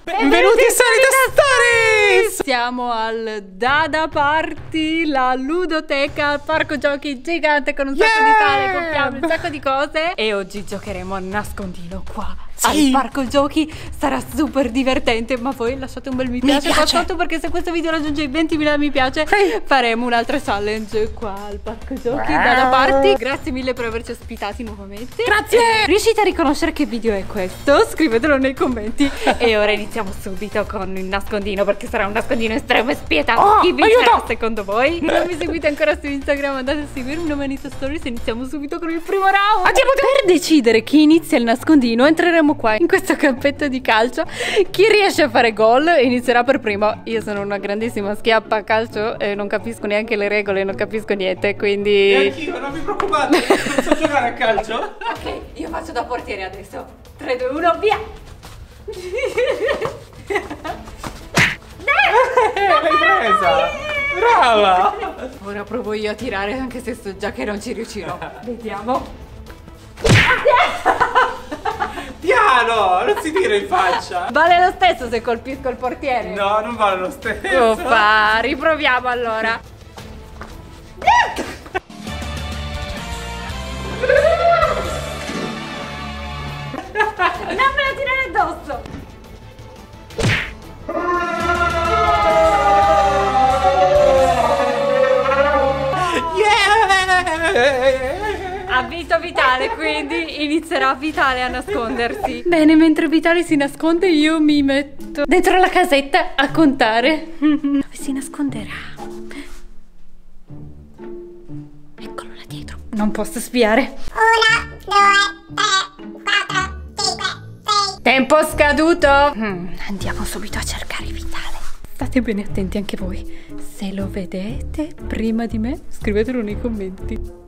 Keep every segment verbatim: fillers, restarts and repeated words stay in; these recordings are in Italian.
Benvenuti a Solita Stories! Siamo al Dada Party, la ludoteca al parco giochi gigante con un sacco yeah! di sale, con fiamme, un sacco di cose. E oggi giocheremo a nascondino qua sì. al parco giochi. Sarà super divertente, ma voi lasciate un bel mi piace, mi piace. qua sotto, perché se questo video raggiunge i ventimila mi piace hey. faremo un'altra challenge qua al parco giochi wow. Dada Party. Grazie mille per averci ospitati nuovamente. Grazie! Riuscite a riconoscere che video è questo? Scrivetelo nei commenti. E ora iniziamo subito con il nascondino, perché sarà un nascondino estremo e spietato. Oh, Chi vincerà aiuto! secondo voi? Non mi seguite ancora su Instagram, andate a seguirmi, Nomanito Stories. Iniziamo subito con il primo round. Andiamo, per decidere chi inizia il nascondino entreremo qua in questo campetto di calcio. Chi riesce a fare gol inizierà per primo. Io sono una grandissima schiappa a calcio e non capisco neanche le regole, non capisco niente, quindi... E anch'io, non vi preoccupate, non so giocare a calcio. Ok, io faccio da portiere adesso. tre, due, uno, via! L'hai presa! Brava! Ora provo io a tirare, anche se so già che non ci riuscirò. Vediamo. Piano! Non si tira in faccia! Vale lo stesso se colpisco il portiere? No, non vale lo stesso! Uffa, riproviamo allora. Non me la tirare addosso! Yeah! Ha vinto Vitale, quindi inizierà Vitale a nascondersi. Bene, mentre Vitale si nasconde io mi metto dentro la casetta a contare. Si nasconderà. Eccolo là dietro. Non posso spiare. Una, due, tre, quattro, cinque, sei. Tempo scaduto. Mm, andiamo subito a cercare Vitale. State bene attenti anche voi. Se lo vedete prima di me, scrivetelo nei commenti.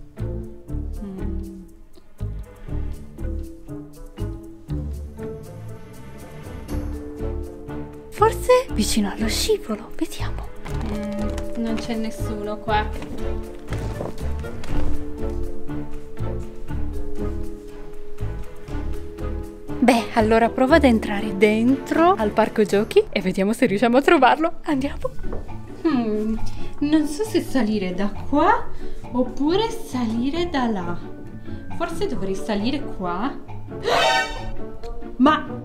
Forse vicino allo scivolo, vediamo. Mm, non c'è nessuno qua. Beh, allora prova ad entrare dentro al parco giochi e vediamo se riusciamo a trovarlo. Andiamo. Hmm, non so se salire da qua oppure salire da là. Forse dovrei salire qua. Ma...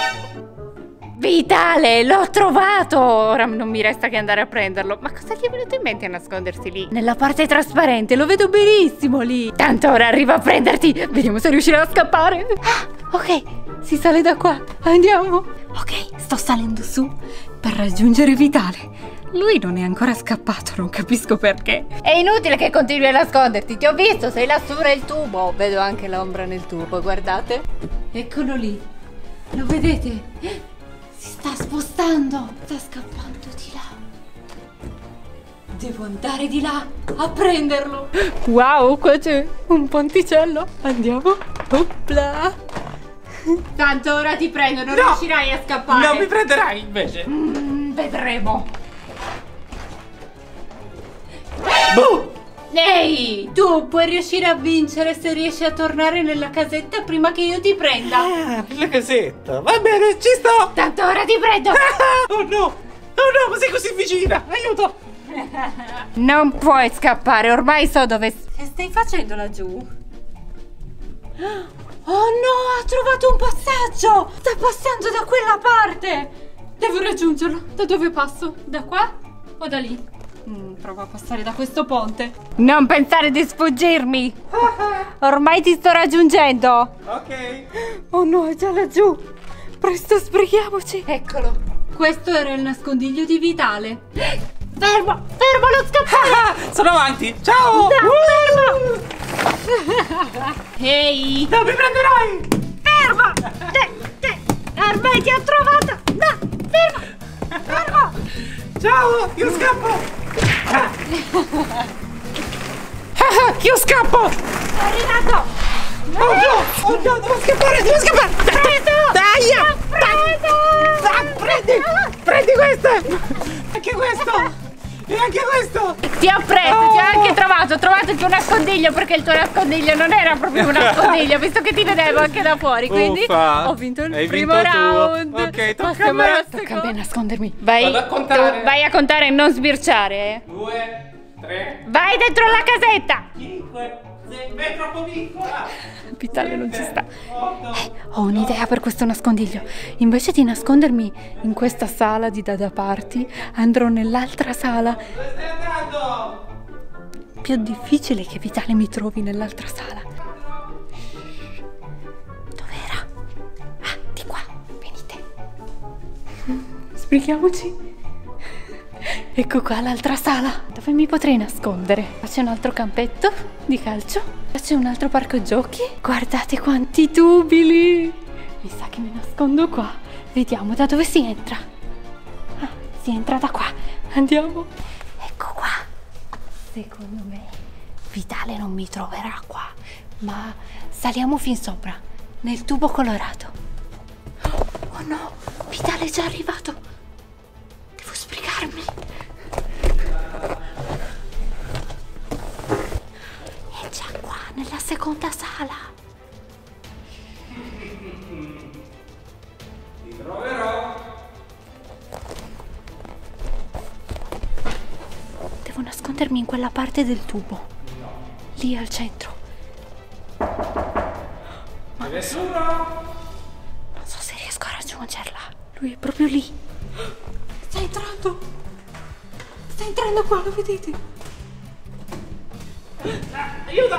Vitale, l'ho trovato! Ora non mi resta che andare a prenderlo. Ma cosa gli è venuto in mente a nascondersi lì? Nella parte trasparente, lo vedo benissimo lì. Tanto ora arrivo a prenderti. Vediamo se riuscirò a scappare. Ah, ok, si sale da qua. Andiamo. Ok, sto salendo su per raggiungere Vitale. Lui non è ancora scappato, non capisco perché. È inutile che continui a nasconderti. Ti ho visto, sei lassù nel tubo. Vedo anche l'ombra nel tubo, guardate. Eccolo lì. Lo vedete? Si sta spostando, sta scappando di là. Devo andare di là a prenderlo. Wow, qua c'è un ponticello. Andiamo. Opla. Tanto ora ti prendo, non no, riuscirai a scappare. Non mi prenderai invece. Mm, vedremo. Boh. Ehi, tu puoi riuscire a vincere se riesci a tornare nella casetta prima che io ti prenda. Ah, nella casetta. Va bene, ci sto. Tanto ora ti prendo. Oh no, oh no, ma sei così vicina. Aiuto. Non puoi scappare, ormai so dove... Che stai facendo laggiù? Oh no, ha trovato un passaggio. Sta passando da quella parte. Devo raggiungerlo. Da dove passo? Da qua o da lì? Mm, provo a passare da questo ponte. Non pensare di sfuggirmi. Ormai ti sto raggiungendo. Ok. Oh no, è già laggiù. Presto, sbrighiamoci. Eccolo. Questo era il nascondiglio di Vitale. Fermo, fermo, non scappare. Sono avanti. Ciao. No, fermo. Ehi. Non mi prenderai. Fermo. Te, te. Ormai ti ho trovata. No, fermo. Fermo. Ciao, io scappo. Io scappo. È arrivato. Oh no, oh no, devo scappare, devo scappare. Preso. Dai, preso. dai, prendi, prendi questa. Anche questo. E anche questo! Ti ho preso, Oh! ti ho anche trovato, ho trovato anche un nascondiglio perché il tuo nascondiglio non era proprio un nascondiglio, visto che ti vedevo anche da fuori, quindi Uffa. ho vinto il Hai primo vinto tu. round. Ok, tocca Passiamo a me. al Tocca a me nascondermi. Vai, Vado a contare. tu vai a contare e non sbirciare. eh. Due, tre, Vai dentro la casetta. cinque, sei, è troppo piccola. Vitale non ci sta. otto. Ho un'idea per questo nascondiglio. Invece di nascondermi in questa sala di Dada Party, andrò nell'altra sala. Dove stai andando? Più difficile che Vitale mi trovi nell'altra sala. Dov'era? Ah, di qua. Venite. Sbrighiamoci. Ecco qua l'altra sala. Dove mi potrei nascondere? Qua c'è un altro campetto di calcio. Qua c'è un altro parco giochi. Guardate quanti tubi lì. Mi sa che mi nascondo qua. Vediamo da dove si entra. Ah, si entra da qua. Andiamo. Ecco qua. Secondo me Vitale non mi troverà qua, ma saliamo fin sopra, nel tubo colorato. Oh no, Vitale è già arrivato. Devo sbrigarmi. È già qua, nella seconda sala. Ti troverò. Devo nascondermi in quella parte del tubo. Lì al centro. C'è nessuno? Non so se riesco a raggiungerla. Lui è proprio lì. Sta entrando. Sta entrando qua, lo vedete? Aiuto!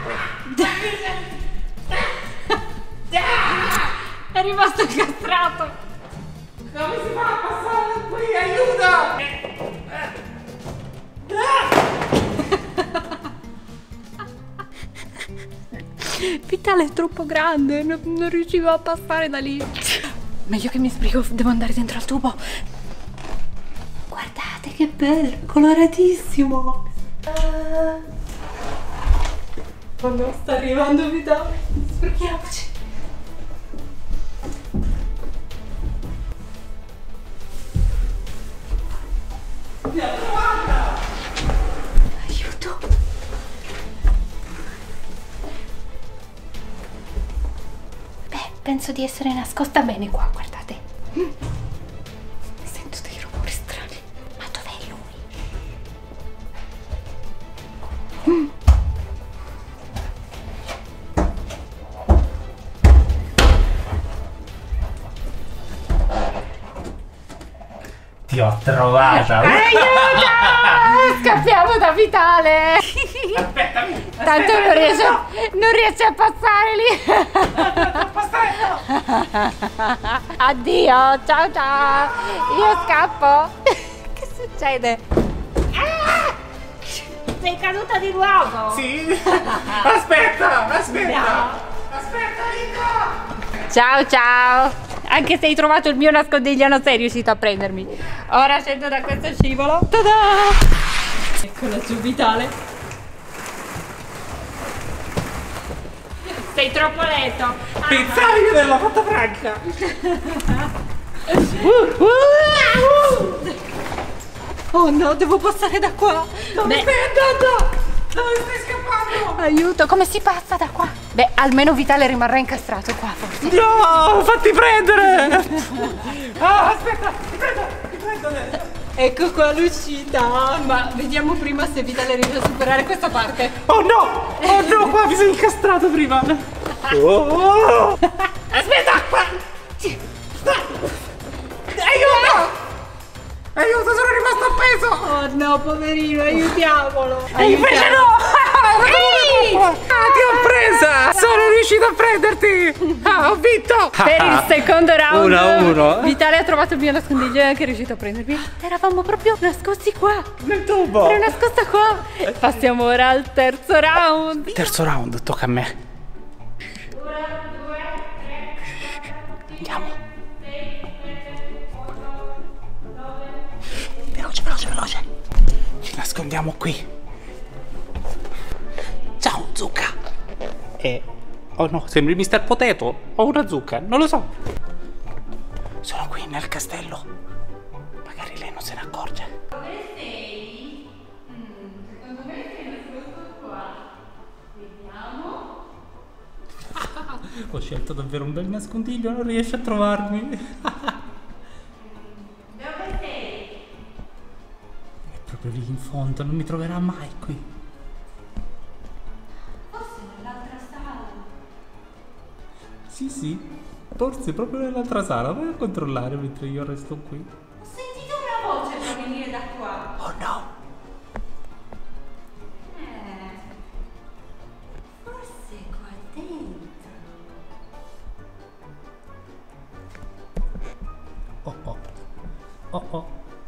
È rimasto incastrato. Come si fa a passare da qui? Aiuto! Vitale è troppo grande, non, non riuscivo a passare da lì. Meglio che mi sbrigo, devo andare dentro al tubo. Guardate che bello, coloratissimo. Uh, oh no, sta arrivando Vitale. Sbrichiamoci. Aiuto. Beh, penso di essere nascosta bene qua, guardate. Mm. Sento dei rumori strani. Ma dov'è lui? Mm. Ti ho trovata! Aiuto! Scappiamo da Vitale! Aspettami! Tanto non riesce, non riesce a passare lì! Addio, ciao ciao! Io scappo! Che succede? Ah! Sei caduta di nuovo! Sì! Aspetta! Aspetta! No. Aspetta, Nico! Ciao ciao! Anche se hai trovato il mio nascondiglio non sei riuscito a prendermi. Ora scendo da questo scivolo. Ta-da! Eccola giù Vitale. Sei troppo lento. Pensavi che l'ho fatta franca! Uh, uh, uh. Oh no, devo passare da qua. Dove Beh, stai andando? Dove stai scappando? aiuto, come si passa da qua? Beh, almeno Vitale rimarrà incastrato qua forse. No! Fatti prendere! Ah, aspetta! Ti prendo! Ti prendo adesso! Ecco qua l'uscita. Ma vediamo prima se Vitale riesce a superare questa parte. Oh no! Oh no! Qua mi sono incastrato prima! Oh! Aspetta! Qua! Aiuto! Aiuto, sono rimasto appeso! Oh no, poverino, aiutiamolo. E invece no! Ehi! Ah, ti ho presa! Sono riuscito a prenderti! Ah, ho vinto! Per il secondo round uno a uno. Vitale ha trovato il mio nascondiglio e è anche riuscito a prendermi. Eravamo proprio nascosti qua. Nel tubo! Ero nascosta qua. Passiamo ora al terzo round. Terzo round, tocca a me. Andiamo. Veloce, veloce, veloce. Ci nascondiamo qui. Ciao, zucca. Eh, oh no, sembri mister Potato. Ho una zucca, non lo so. Sono qui nel castello. Magari lei non se ne accorge. Dove sei? Ho scelto davvero un bel nascondiglio, non riesce a trovarmi. Dove sei? È proprio lì in fondo, non mi troverà mai qui. Forse nell'altra sala. Sì, sì, forse proprio nell'altra sala. Vai a controllare mentre io resto qui. Ho sentito una voce provenire da qua. Oh no! Eh, forse qua dentro. Oh oh. Oh oh.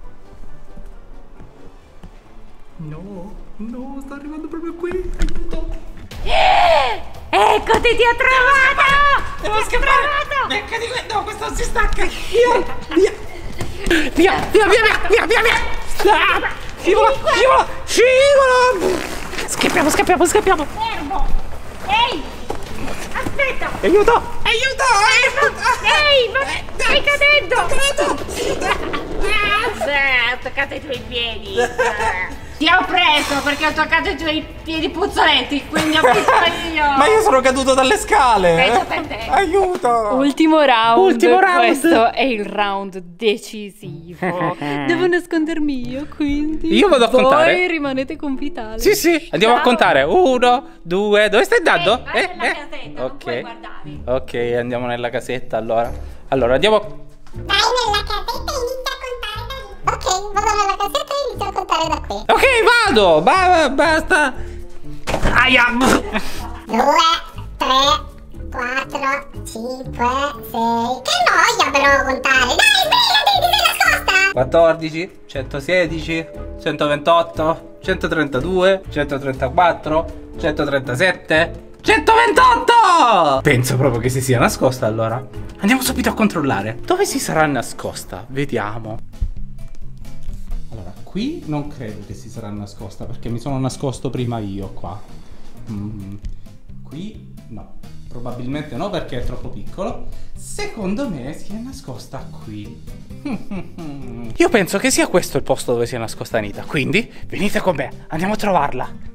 No, no, sta arrivando proprio qui. Aiuto. Eccoti, ti ho trovato! Devo scappare! Becca di que- no, questo non si stacca! Via! Via! Via! Via! Via! Via! Via! Via! Via! Ah, scivola! Scivola! Scivola! Scappiamo! Scappiamo! Scappiamo! Fermo! Ehi! Aspetta! Aiuto! Aiuto! Ehi! Ma stai cadendo! Aiuto! Ah, ho toccato i tuoi piedi! Ti ho preso perché ho toccato i tuoi piedi puzzoletti, quindi ho visto io! Ma io sono caduto dalle scale! Peggio per te. Aiuto! Ultimo round. Ultimo round. Questo è il round decisivo. Devo nascondermi io, quindi. Io vado a voi contare. Voi rimanete con Vitale. Sì, sì, andiamo Ciao. a contare. Uno, due, dove stai andando? Ehi, vai nella casetta, non puoi guardare. Ok, andiamo nella casetta allora. Allora, andiamo. Vai nella casetta e inizia a contare da lì. Ok, vado nella casetta e inizio a contare da te. Ok, vado! Ba- basta! Aia! Due, tre, quattro, cinque, sei. Che noia però contare. Dai, sbrigati, ti sei nascosta. quattordici, centosedici, centoventotto, centotrentadue, centotrentaquattro, centotrentasette, centoventotto! Penso proprio che si sia nascosta allora. Andiamo subito a controllare. Dove si sarà nascosta? Vediamo. Allora, qui non credo che si sarà nascosta perché mi sono nascosto prima io qua. Mm. Qui no, probabilmente no perché è troppo piccolo. Secondo me si è nascosta qui. Io penso che sia questo il posto dove si è nascosta Anita, quindi venite con me, andiamo a trovarla.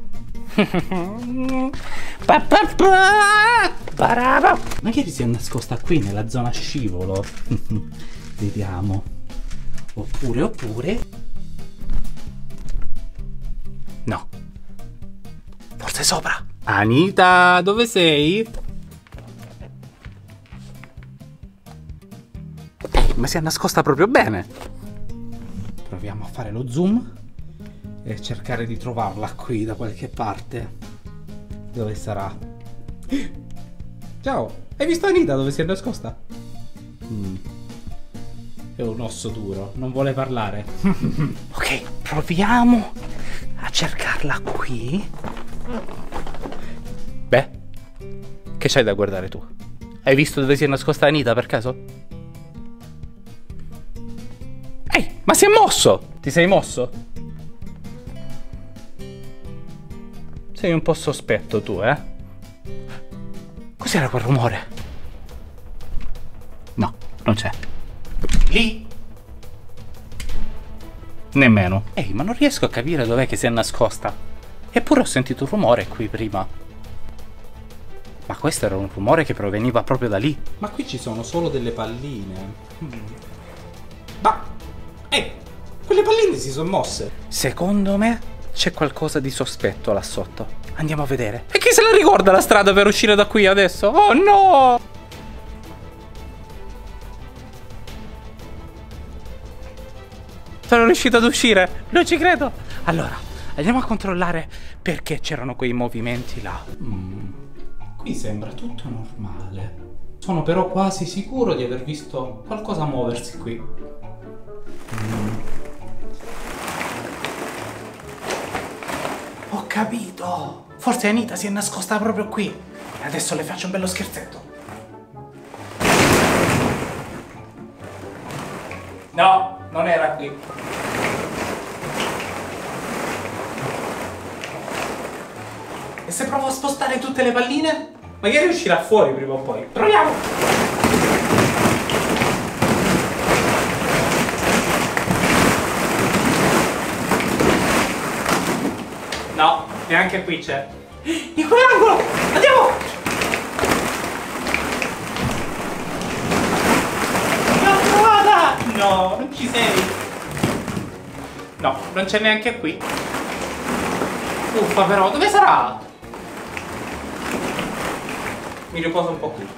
Pa, pa, pa. Baraba. Magari si è nascosta qui nella zona scivolo. Vediamo. Oppure, oppure no. Forse sopra. Anita, dove sei? Eh, ma si è nascosta proprio bene. Proviamo a fare lo zoom e cercare di trovarla qui da qualche parte. Dove sarà? Ciao, hai visto Anita dove si è nascosta? Mm. È un osso duro, non vuole parlare. Ok, proviamo a cercarla qui. Beh, che c'hai da guardare tu? Hai visto dove si è nascosta Anita per caso? Ehi, ma si è mosso! Ti sei mosso? Sei un po' sospetto tu, eh? Cos'era quel rumore? No, non c'è. Lì? Nemmeno. Ehi, ma non riesco a capire dov'è che si è nascosta. Eppure ho sentito un rumore qui prima. Ma questo era un rumore che proveniva proprio da lì. Ma qui ci sono solo delle palline. Hmm. Ma... Ehi, quelle palline si sono mosse. Secondo me c'è qualcosa di sospetto là sotto. Andiamo a vedere. E chi se la ricorda la strada per uscire da qui adesso? Oh no! Sono riuscito ad uscire. Non ci credo. Allora, andiamo a controllare perché c'erano quei movimenti là. Mm. Qui sembra tutto normale. Sono però quasi sicuro di aver visto qualcosa muoversi qui. Mm. Ho capito. Forse Anita si è nascosta proprio qui. E adesso le faccio un bello scherzetto. No, non era qui. E se provo a spostare tutte le palline? Magari uscirà fuori prima o poi. Proviamo! No, neanche qui c'è. In quell'angolo! Andiamo! No, non ci sei. No, non c'è neanche qui. Uffa però, dove sarà? Mi riposo un po' qui.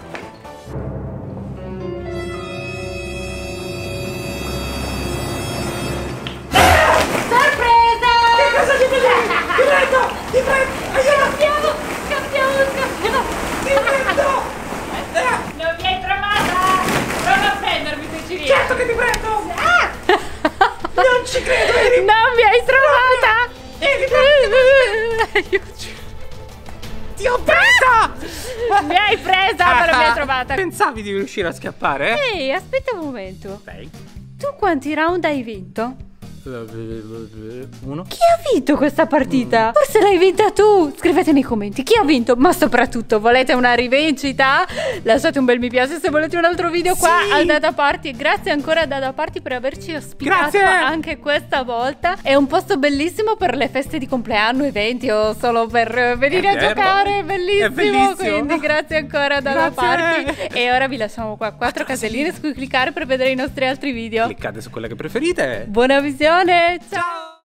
Sorpresa! Che cosa ci prendo? Ti prendo! Ti prendo! Aiuto! Scappiamo! Scappiamo! Ti prendo! Non mi hai trovata! Prova a prendermi se ci riesci! Certo che ti prendo! Non ci credo! Eri... Non mi hai trovata! Eri... Aiuto! Ti ho presa! Mi hai presa, ma non mi hai trovata! Pensavi di riuscire a scappare? Ehi, aspetta un momento. Dai. Tu quanti round hai vinto? Uno. Chi ha vinto questa partita? Forse l'hai vinta tu! Scrivete nei commenti chi ha vinto, ma soprattutto volete una rivincita? Lasciate un bel mi piace se volete un altro video qua Sì. al Dada Party. Grazie ancora a Dada Party per averci ospitato Grazie. anche questa volta. È un posto bellissimo per le feste di compleanno, eventi o solo per venire È a vero. giocare. È bellissimo, È bellissimo. quindi grazie ancora a Dada Grazie. Party. E ora vi lasciamo qua quattro caselline su cui cliccare per vedere i nostri altri video. Cliccate su quelle che preferite. Buona visione, ciao! Ciao.